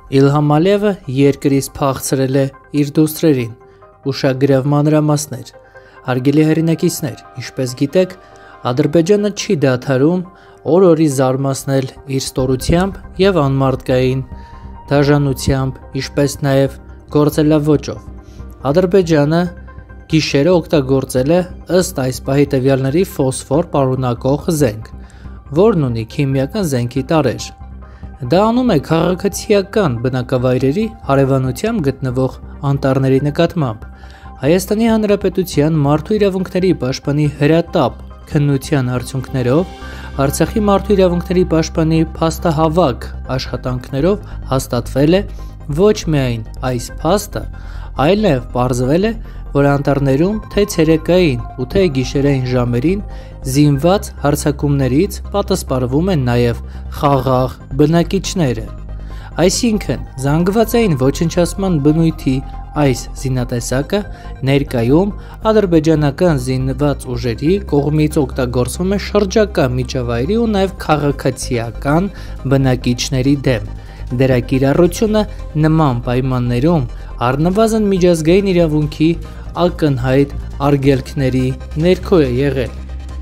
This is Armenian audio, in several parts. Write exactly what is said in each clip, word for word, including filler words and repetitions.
Իլհամ Ալիևը երկրից փախցրել է իր դուստրերին, ուշագրավ մանրամասներ, հարգելի հեռինակիցներ, ինչպես գիտեք, Ադրբեջանը չի դադարում օր-օրի զարմացնել իր ստորությամբ եւ անմարդկային դաժանությամբ, ինչպես նաեւ գործելավոճով։ Ադրբեջանը գիշերը օգտագործել է ըստ այս պահի տվյալների ֆոսֆոր պարունակող զենք, որն ունի քիմիական զենքի տարրեր։ Դա անում է քաղաքացիական բնակավայրերի հարևանությամբ գտնվող անտառների նկատմամբ։ Հայաստանի Հանրապետության մարդու իրավունքների պաշտպանի հրատապ քննության արդյունքներով Արցախի մարդու իրավունքների պաշտպանի փաստահավաք աշխատանքներով հաստատվել է ոչ միայն այս փաստը, այլ նաև պարզվել է, որ անտառներում թե ցերեկային ու թե գիշերային ժամերին զինված հարձակումներից պատասպարվում են նաև խաղաղ բնակիչները։ Այսինքն, զանգվածային ոչնչացման բնույթի այս զինատեսակը ներկայում ադրբեջանական զինված ուժերի կողմից օգտագործվում է շրջակա միջավայրի ու նաև քաղաքացիական բնակիչների դեմ։ Դրա կիրառությունը նման պայմաններում առնվազն միջազգային իրավունքի ակնհայտ արգելքների ներքո է եղել։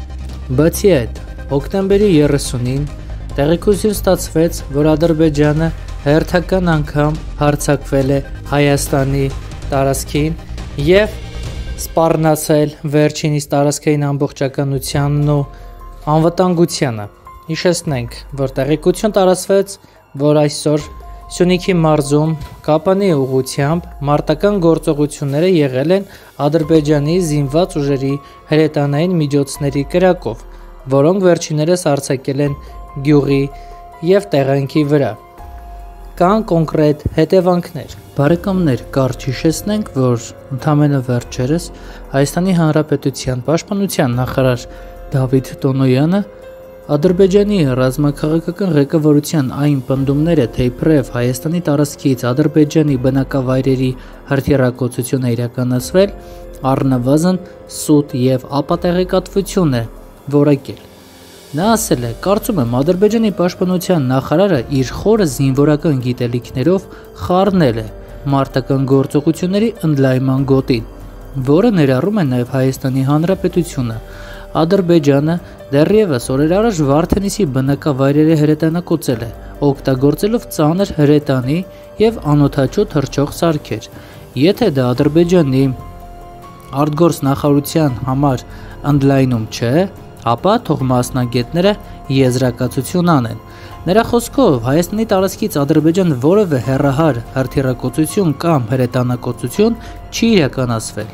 Բացի այդ, հոկտեմբերի երեսունին տեղեկություն ստացվեց, որ Ադրբեջանը հերթական անգամ հարձակվել է Հայաստանի տարածքին եւ սպառնացել վերջինիս տարածքային ամբողջականությանն ու անվտանգությանը։ Հիշեցնենք, որ տեղեկություն տարածվեց, որ այսօր Սյունիքի մարզում Կապանի ուղղությամբ մարտական գործողությունները եղել են Ադրբեջանի զինված ուժերի հրետանային միջոցների կրակով, որոնք վերջիններս արձակել են գյուղի եւ տեղանքի վրա։ Կան կոնկրետ հետևանքներ։ Բարեկամներ, կարճ հիշեցնենք, որ ընդամենը վերջերս Հայաստանի Հանրապետության պաշտպանության նախարար Դավիթ Տոնոյանը Ադրբեջանի ռազմաքաղաքական ղեկավարության այն պնդումները, թե իբրև Հայաստանի տարածքից Ադրբեջանի բնակավայրերի հրթիռակոծություն է իրականացվել, առնվազն սուտ եւ ապատեղեկատվություն է որակել։ Նա ասել է. «Կարծում եմ, Ադրբեջանի պաշտպանության նախարարը իր խորը զինվորական գիտելիքներով խառնել է մարտական գործողությունների ընդլայնման գոտին, որը ներառում է նաեւ Հայաստանի Հանրապետությունը։ Ադրբեջանը դեռևս օրեր առաջ Վարդենիսի բնակավայրերը հրետանակոծել է, օգտագործելով ծանր հրետանի եւ անօդաչու թռչող սարքեր։ Եթե դա Ադրբեջանի արտգործ նախարարության համար ընդլայնում չէ, ապա թող մասնագետները եզրակացություն անեն»։ Նրա խոսքով Հայաստանի տարածքից Ադրբեջան որևէ հեռահար հրթիռակոծություն կամ հրետանակոծություն չի իրականացվել։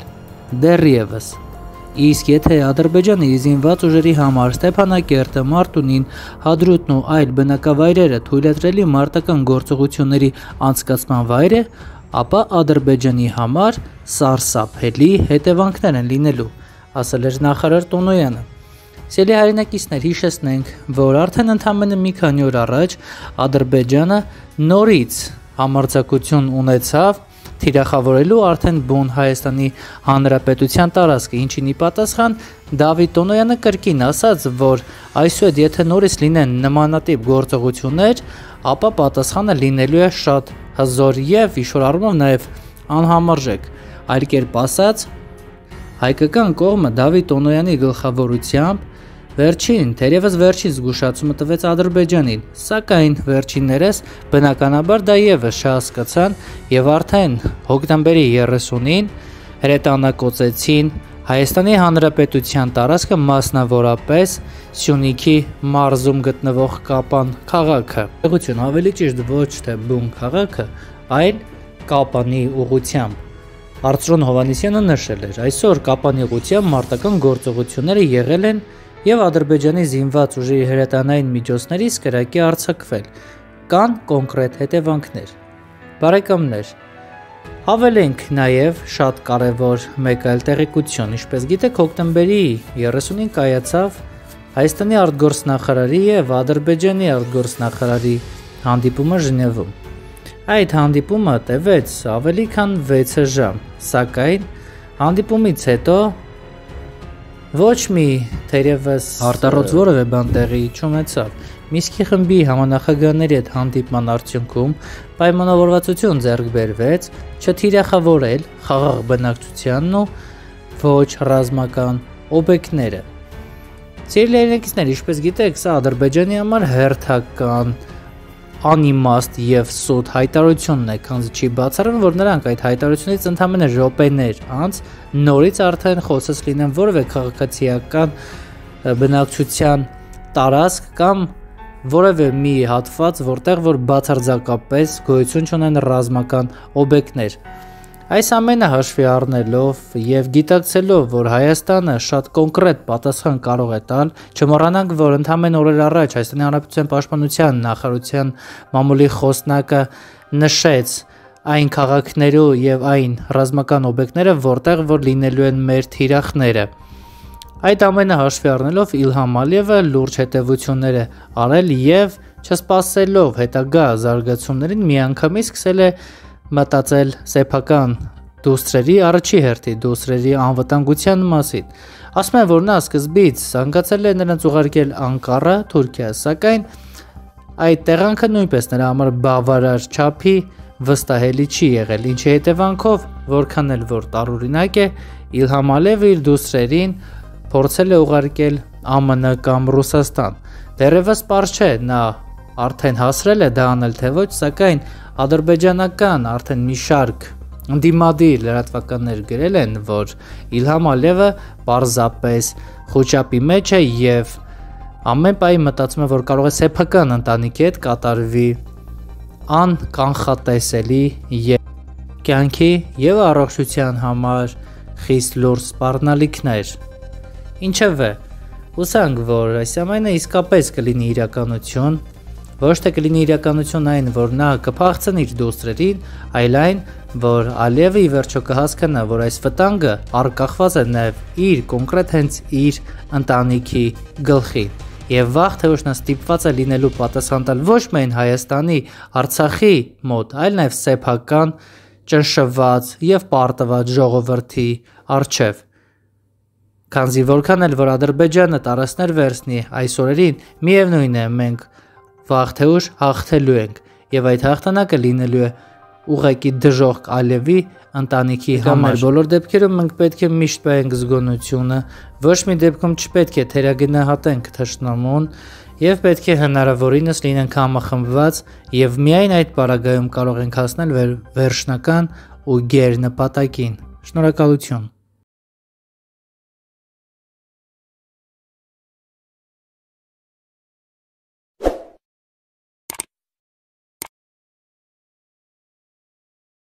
Դեռևս Իսկ եթե Ադրբեջանի զինված ուժերի համար Ստեփանակերտը, Մարտունին, Հադրութն ու այլ բնակավայրերը թույլատրելի մարտական գործողությունների անցկացման վայր է, ապա Ադրբեջանի համար սարսափելի հետևանքներ են լինելու, ասել էր նախարար Տոնոյանը։ Սիրելի հայրենակիցներ, հիշեցնենք, որ արդեն ընդամենը մի քանի օր առաջ Ադրբեջանը նորից համարձակություն ունեցավ թիրախավորելու արդեն բուն Հայաստանի Հանրապետության տարածքը, ինչին ի պատասխան Դավիթ Տոնոյանը կրկին ասաց, որ այսուհետ եթե նորից լինեն նմանատիպ գործողություններ, ապա պատասխանը լինելու է շատ հզոր եւ ինչ-որ առումով նաեւ անհամարժեք։ Այլ կերպ ասած, հայկական կողմը Դավիթ Տոնոյանի գլխավորությամբ Վերջին, թերևս վերջին զգուշացումը տվեց Ադրբեջանին, սակայն վերջիններս բնականաբար դա ևս չհասկացան եւ արդեն հոկտեմբերի երեսունին հրետանակոծեցին Հայաստանի Հանրապետության տարածքը, մասնավորապես Սյունիքի մարզում գտնվող Կապան քաղաքը։ Տեղություն ավելի ճիշտ ոչ թե բուն քաղաքը, այլ Կապանի ուղղությամբ։ Արծրուն Հովհաննիսյանը նշել էր, այսօր Կապանի ուղղությամբ մարտական գործողությունները եղել են եւ Ադրբեջանի զինված ուժերի հրետանային միջոցներից կրակի արձակվել։ Կան կոնկրետ հետևանքներ։ Բարեկամներ, հավելենք նաեւ շատ կարեւոր մեկ այլ տեղեկություն, ինչպես գիտեք, հոկտեմբերի երեսունին կայացավ Հայաստանի արտգործնախարարի եւ Ադրբեջանի արտգործնախարարի հանդիպումը Ժնևում։ Այդ հանդիպումը տևեց ավելի քան վեց ժամ, սակայն հանդիպումից հետո Ոչ մի թերևս արտառոց որևէ բան տեղի չունեցավ։ Միսկի խմբի համանախագահների հետ հանդիպման արդյունքում պայմանավորվածություն ձեռք բերվեց չթիրախավորել խաղաղ բնակչությանն ու ոչ ռազմական օբյեկտները։ Սիրելի հայրենակիցներ, ինչպես գիտեք, սա Ադրբեջանի համար հերթական անիմաստ եւ սուտ հայտարարությունն է, քանզի չի բացառվում, որ նրանք այդ հայտարարությունից ընդամենը րոպեներ անց նորից արդեն խոսած լինեն որևէ քաղաքացիական բնակչության տարածք կամ որևէ մի հատված, որտեղ որ բացարձակապես գոյություն չունեն ռազմական օբյեկտներ։ Այս ամենը հաշվի առնելով եւ գիտակցելով, որ Հայաստանը շատ կոնկրետ պատասխան կարող է տալ, չմոռանանք, որ ընդամենը օրեր առաջ Հայաստանի Հանրապետության Պաշտպանության նախարարության մամուլի խոսնակը նշեց այն քաղաքներու եւ այն ռազմական օբյեկտները, որտեղ որ լինելու են մեր թիրախները։ Այդ ամենը հաշվի առնելով Իլհամ Ալիևը լուրջ հետևություններ է արել եւ չսպասելով հետագա զարգացումներին միանգամից սկսել է մտածել սեփական դուստրերի առաջի հերթի դուստրերի անվտանգության մասին։ Ասում են, որ նա սկզբից ցանկացել է նրանց ուղարկել Անկարա, Թուրքիա, սակայն այդ տեղանքը նույնպես նրա համար բավարար չափի վստահելի չի եղել, ինչի հետևանքով, որքան էլ որ տարօրինակ է, Իլհամ Ալիևը իր դուստրերին փորձել է ուղարկել ԱՄՆ կամ Ռուսաստան։ Դեռևս պարզ չէ, նա արդեն հասրել է դա անել թե ոչ, սակայն ադրբեջանական արդեն մի շարք ընդդիմադիր լրատվականներ գրել են, որ Իլհամ Ալիևը պարզապես խոճապի մեջ է եւ ամեն պահի մտածում է, որ կարող է սեփական ընտանիքի հետ կատարվի անկանխատեսելի եւ կյանքի եւ առողջության համար խիստ լուրջ սպառնալիքներ։ Ինչևէ, հուսանք, որ այս ամենը իսկապես կլինի իրականություն, ոչ թե կլինի իրականություն այն, որ նա կփախցնի իր դուստրերին, այլ այն, որ Ալիևը ի վերջո կհասկանա, որ այս վտանգը արկախված է նաև իր կոնկրետ հենց իր ընտանիքի գլխին։ Եվ վաղ թե ուշ նա ստիպված է լինելու պատասխան տալ ոչ միայն Հայաստանի, Արցախի մոտ, այլ նաև սեփական ճնշված եւ պարտված ժողովրդի առջև։ Քանզի որքան էլ որ Ադրբեջանը տարածքներ վերցնի այս օրերին, միևնույն է մենք վաղ թե ուշ հաղթելու ենք եւ այդ հաղթանակը լինելու է ուղղակի դժոխք Ալիևի ընտանիքի համար։ Բոլոր դեպքերում մենք պետք է միշտ պահենք զգոնությունը, ոչ մի դեպքում չպետք է թերագնահատենք թշնամուն եւ պետք է հնարավորինս լինենք համախմբված եւ միայն այդ պարագայում կարող ենք հասնել վերջնական ու գեր նպատակին։ Շնորհակալություն։